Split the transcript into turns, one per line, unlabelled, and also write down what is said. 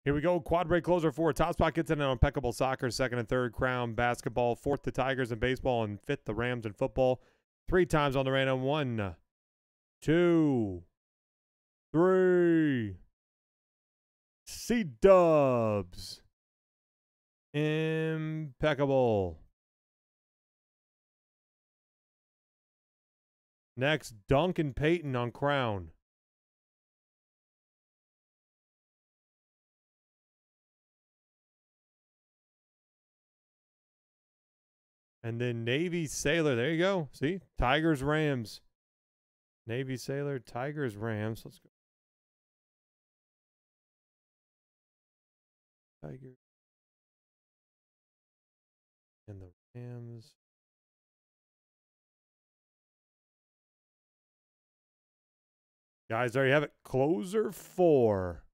Here we go. Quad break closer 4. Top spot gets in on Impeccable Soccer. Second and third, Crown basketball. Fourth, the Tigers in baseball. And fifth, the Rams in football. 3 times on the random. 1, 2, 3. C-dubs. Impeccable. Next, Duncan Payton on Crown. And then Navy Sailor. There you go. See? Tigers, Rams. Navy Sailor, Tigers, Rams. Let's go. Tigers. And the Rams. Guys, there you have it. Closer 4.